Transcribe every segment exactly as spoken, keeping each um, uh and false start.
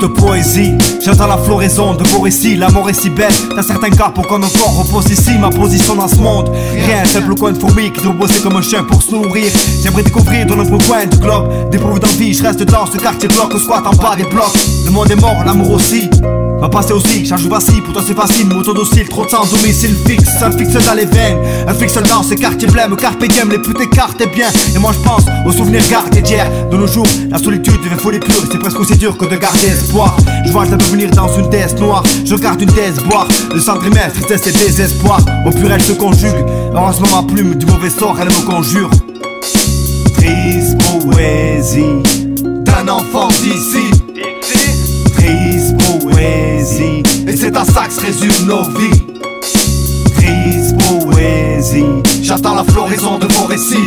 Triste poésie, j'entends la floraison de vos récits. La mort est si belle, dans certains cas pour qu'on encore repose ici. Ma position dans ce monde, rien, simple coin de fourmi qui doit bosser comme un chien pour se nourrir. J'aimerais découvrir de nombreux coins du globe, dépourvu d'envie, je reste dans ce quartier bloc, squat en bas des blocs. Le monde est mort, l'amour aussi. Ma passé aussi, charge vacille, pour toi c'est facile, moto docile, trop de sang, domicile fixe, un fixe dans les veines, un fixe dans ces quartiers blêmes, carpe diem, les putes écartent bien. Et moi je pense aux souvenirs gardés d'hier. De nos jours, la solitude devient folie pure, c'est presque aussi dur que de garder espoir. Je vois le devenir dans une thèse noire, je garde une thèse boire, le sang primaire, tristesse et désespoir. Au pur elle se conjugue, heureusement ma plume du mauvais sort elle me conjure. Triste poésie d'un enfant d'ici. Triste poésie, et c'est à ça que se résument nos vies. Triste poésie, j'attends la floraison de vos récits.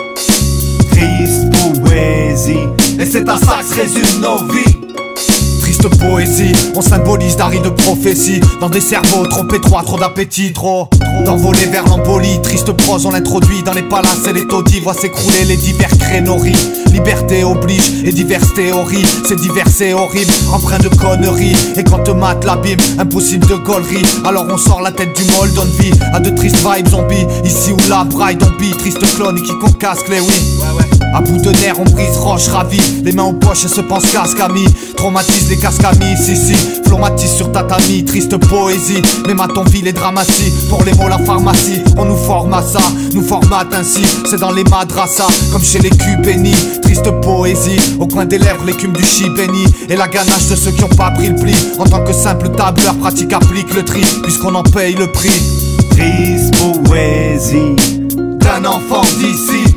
Triste poésie, et c'est à ça que se résument nos vies. Triste poésie, on symbolise d'arrêt de prophétie. Dans des cerveaux trop étroits, trop d'appétit, trop d'envoler vers l'embolie. Triste prose, on l'introduit dans les palaces et les taudis. Voit s'écrouler les divers créneries. Liberté oblige et diverses théories. C'est divers et horrible, empreint de conneries. Et quand te mate l'abîme, impossible de gaulerie. Alors on sort la tête du molle, donne vie à de tristes vibes zombies. Ici ou là, braille d'ombi, triste clone qui concasque les oui. Ouais, ouais. À bout de nerfs, on brise roche ravie. Les mains aux poches et se pense casque ami. Traumatise les casques amis, si si. Flomatise sur tatami, triste poésie. Même à ton ville et dramatie. Pour les mots la pharmacie, on nous forme à ça, nous formate ainsi. C'est dans les madrassas, comme chez les culs bénis. Triste poésie, au coin des lèvres l'écume du chi béni. Et la ganache de ceux qui ont pas pris le pli. En tant que simple tableur, pratique applique le tri, puisqu'on en paye le prix. Triste poésie d'un enfant d'ici.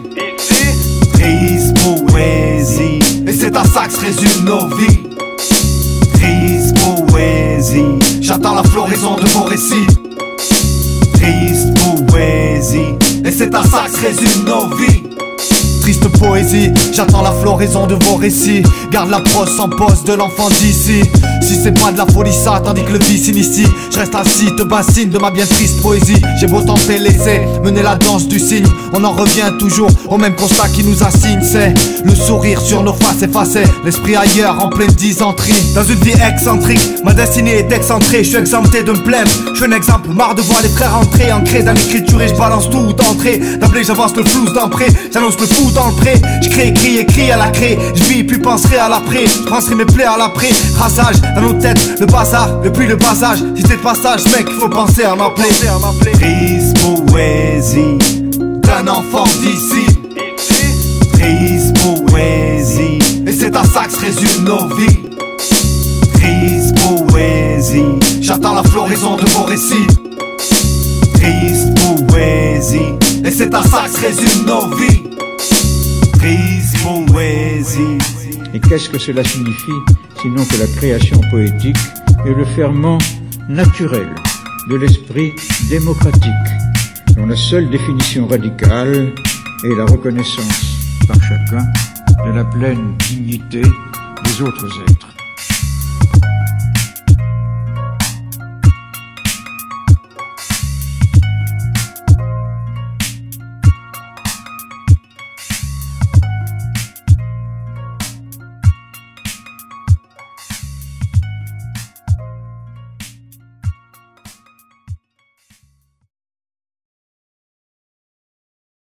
Triste poésie, et c'est à ça que se résument nos vies. Triste poésie, j'attends la floraison de vos récits. Triste poésie, et c'est à ça que se résument nos vies. Triste poésie, j'attends la floraison de vos récits. Garde la prose sans pause de l'enfant d'ici. Si c'est pas de la folie ça, tandis que le vice s'initie. Je reste assis, te bassine de ma bien triste poésie. J'ai beau tenter l'essai, mener la danse du cygne. On en revient toujours au même constat qui nous assigne. C'est le sourire sur nos faces effacées, l'esprit ailleurs en pleine dysenterie. Dans une vie excentrique, ma destinée est excentrée. Je suis exempté de me plaindre, je suis un exemple. Marre de voir les frères entrer, ancrés dans l'écriture. Et je balance tout d'entrée. D'emblée j'avance le flou d'entrée, j'annonce le fou dans le pré. Je crée, crie, écris à la craie. Je vis puis penserai à l'après. Je penserai mes plaies à l'après. Rasage dans nos têtes, le bazar, depuis le basage. Si c'est le passage, mec, faut penser à m'appeler. Triste poésie d'un enfant d'ici. Triste poésie, et c'est à ça que se résument nos vies. Triste poésie, j'attends la floraison de vos récits. Triste poésie, et c'est à ça que se résument nos vies. Triste poésie. Et qu'est-ce que cela signifie, sinon que la création poétique est le ferment naturel de l'esprit démocratique, dont la seule définition radicale est la reconnaissance par chacun de la pleine dignité des autres êtres.